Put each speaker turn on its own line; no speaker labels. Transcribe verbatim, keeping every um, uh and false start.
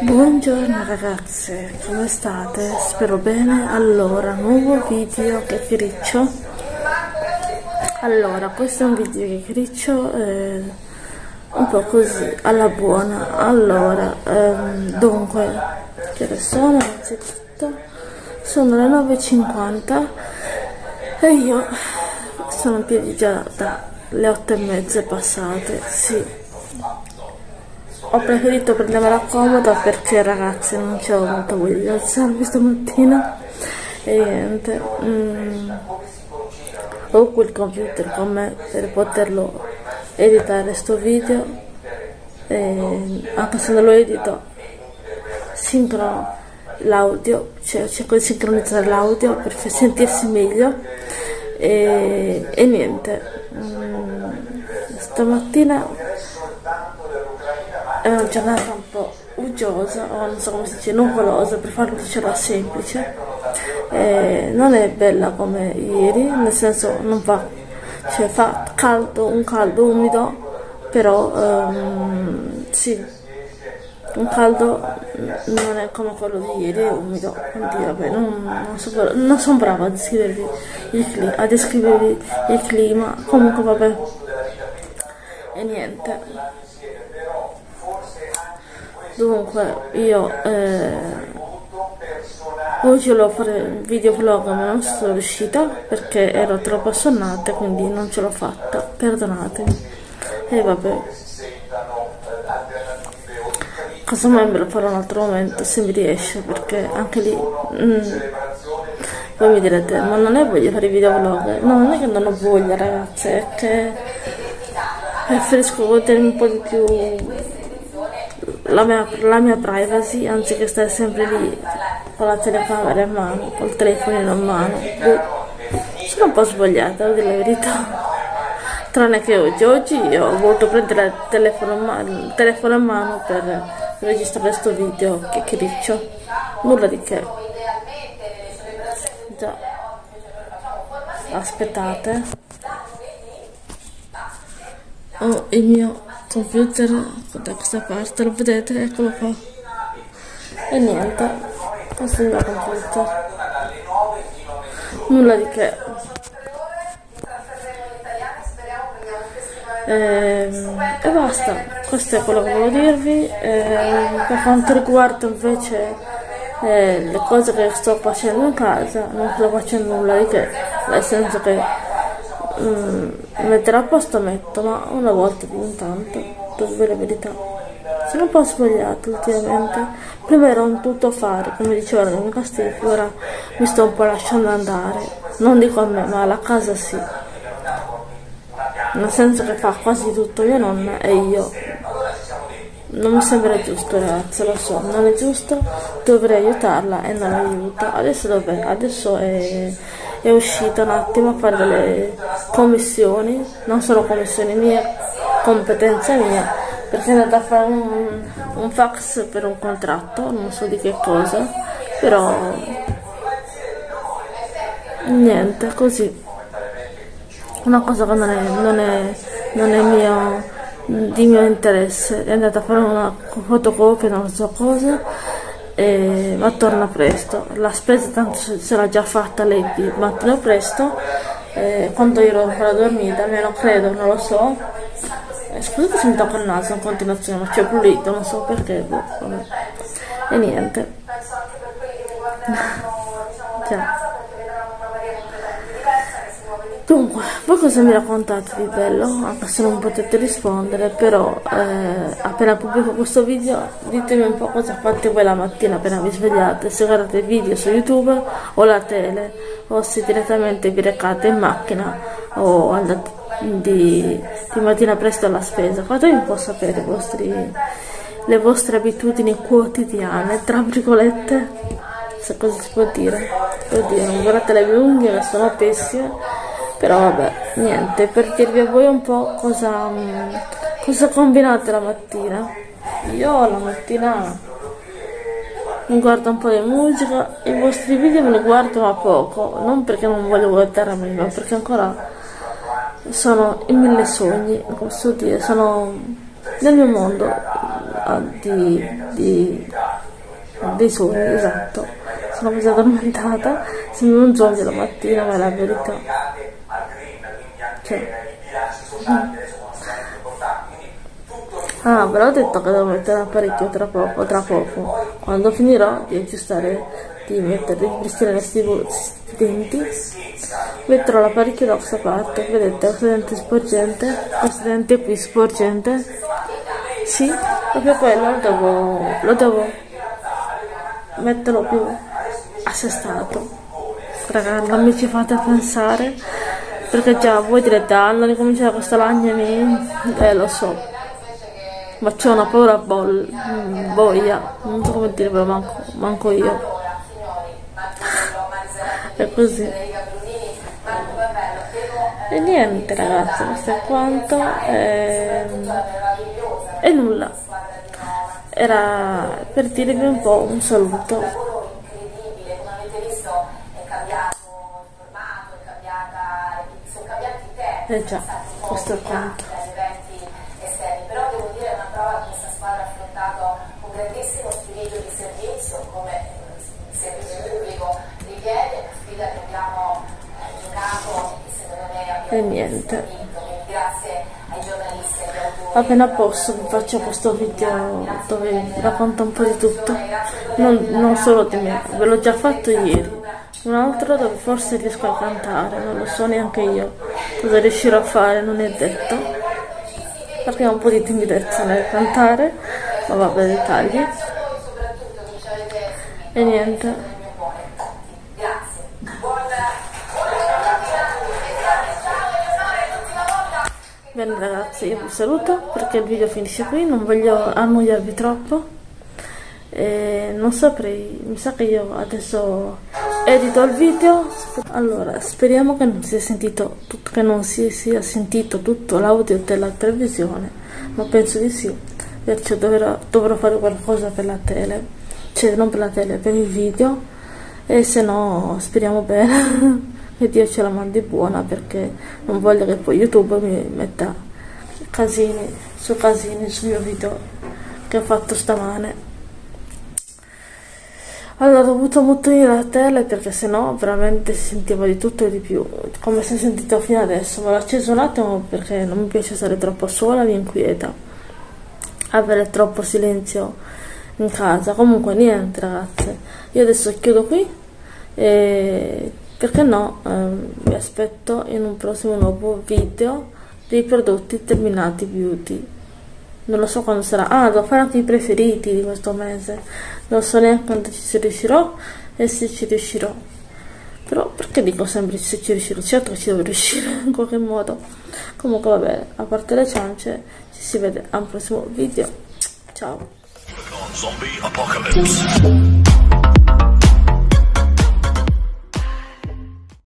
Buongiorno ragazze, come state? Spero bene. Allora, nuovo video chiacchiericcio. Allora, questo è un video chiacchiericcio eh, un po' così, alla buona. Allora, ehm, dunque, che ore sono? Innanzitutto sono le nove e cinquanta e io sono in piedi già dalle otto e mezza passate, sì. Ho preferito prendermela comoda perché ragazzi non c'ho molta voglia di alzarmi stamattina e niente, mm, ho qui il computer con me per poterlo editare sto video e anche se non lo edito sincrono l'audio, cioè cerco di sincronizzare l'audio per sentirsi meglio e, e niente, mm, stamattina è una giornata un po' uggiosa, o non so come si dice, nuvolosa, per farcela semplice. Eh, non è bella come ieri, nel senso non fa, cioè fa caldo, un caldo umido, però um, sì, un caldo non è come quello di ieri, è umido, quindi vabbè, non, non, so, non sono brava a descrivervi il clima, a descrivervi il clima, comunque vabbè, e niente. Dunque io eh, oggi volevo fare un video vlog ma non sono riuscita perché ero troppo assonnata, quindi non ce l'ho fatta, perdonatemi. E vabbè, casomai me lo farò un altro momento se mi riesce, perché anche lì mm, voi mi direte ma non è voglia fare i video vlog? No, non è che non ho voglia ragazze, è che preferisco godermi un po' di più La mia, la mia privacy, anziché stare sempre lì con la telecamera in mano, col telefono in mano. Sono un po' svogliata, a dire la verità. Tranne che oggi, oggi io ho voluto prendere il telefono in mano, il telefono in mano per registrare questo video chiacchiericcio. Nulla di che. Già. Aspettate. Ho il mio computer da questa parte, lo vedete? Eccolo qua. E niente, questo è il mio computer, nulla di che. E, e basta, questo è quello che volevo dirvi. E, per quanto riguarda invece eh, le cose che sto facendo in casa, non sto facendo nulla di che, nel senso che Mm, mettere a posto metto, ma una volta di intanto, devo dire la verità, sono un po' svogliata ultimamente. Prima ero un tutto fare, come dicevano nei miei castigli, ora mi sto un po' lasciando andare, non dico a me, ma alla casa sì, nel senso che fa quasi tutto mia nonna e io non mi sembra giusto ragazzi, lo so, non è giusto, dovrei aiutarla e non aiuto. Adesso dov'è? Adesso è è uscita un attimo a fare delle commissioni, non sono commissioni mie, competenza mia, perché è andata a fare un, un fax per un contratto, non so di che cosa, però niente, così, una cosa che non è, non è, non è mio, di mio interesse, è andata a fare una fotocopia, non so cosa, e, ma torna presto. La spesa tanto se l'ha già fatta lei di mattino presto, eh, quando io ero ancora dormita, almeno credo, non lo so. Eh, scusate se mi tocca il naso in continuazione, ma ci ho pulito, non so perché, boh, vabbè. E niente. Già. Dunque, voi cosa mi raccontate di bello? Anche se non potete rispondere, però eh, appena pubblico questo video ditemi un po' cosa fate voi la mattina appena vi svegliate, se guardate video su YouTube o la tele, o se direttamente vi recate in macchina o andate di, di mattina presto alla spesa. Fatemi un po' sapere i vostri, le vostre abitudini quotidiane, tra virgolette, se così si può dire. Può dire, non guardate le mie unghie che sono pessime. Però vabbè, niente, per dirvi a voi un po' cosa, cosa combinate la mattina. Io la mattina mi guardo un po' di musica, i vostri video me li guardo ma poco, non perché non voglio guardarmi, ma perché ancora sono in mille sogni, posso dire, sono nel mio mondo di, di dei sogni, esatto. Sono così addormentata, sembra un zombie la mattina, ma è la verità. Cioè. Mm. Ah, però ho detto che devo mettere l'apparecchio tra poco, tra poco. Quando finirò di aggiustare, di mettere, di ripristinare questi denti, metterò l'apparecchio da questa parte. Vedete, questo dente sporgente, questo dente qui sporgente. Sì, proprio quello lo devo, lo devo metterlo più assestato. Raga, non mi ci fate pensare, perché già voi direte, ah, non ricominciare questa lagna, eh, lo so. Ma c'ho una paura bol, boia, non so come dire, però manco, manco io. È così. E niente ragazzi, questo è quanto. E, e nulla. Era per dirvi un po' un saluto. E già, questo è quanto.
Grandissimo spirito di servizio, come il servizio pubblico richiede, una sfida che abbiamo eh, giocato e che secondo me abbiamo
e niente.
vinto, quindi grazie ai giornalisti e agli autori.
Appena posso vi faccio questo video dove vi racconto un po' di tutto, non, non solo di me, ve l'ho già fatto ieri, un altro dove forse riesco a cantare, non lo so neanche io cosa riuscirò a fare, non è detto, perché ho un po' di timidezza nel cantare. Ma vabbè, dettagli. E niente. Bene ragazzi, io vi saluto perché il video finisce qui, non voglio annoiarvi troppo. E non saprei, mi sa che io adesso edito il video. Allora, speriamo che non si sia sentito tutto, che non si sia sentito tutto l'audio della televisione, ma penso di sì. Perciò dovrò, dovrò fare qualcosa per la tele, cioè non per la tele, per il video, e se no speriamo bene che Dio ce la mandi buona, perché non voglio che poi YouTube mi metta casini su casini sul mio video che ho fatto stamane. Allora ho dovuto mutare la tele perché sennò veramente si sentiva di tutto e di più, come si è sentito fino adesso, ma l'ho acceso un attimo perché non mi piace stare troppo sola, mi inquieta avere troppo silenzio in casa. Comunque niente ragazze, io adesso chiudo qui e perché no, ehm, vi aspetto in un prossimo nuovo video dei prodotti terminati beauty. Non lo so quando sarà, ah devo fare anche i preferiti di questo mese, non so neanche quando ci riuscirò e se ci riuscirò, però perché dico sempre se ci riuscirò, certo che ci devo riuscire in qualche modo. Comunque vabbè, a parte le ciance, ci si vede a un prossimo video. Ciao.
Zombie apocalypse.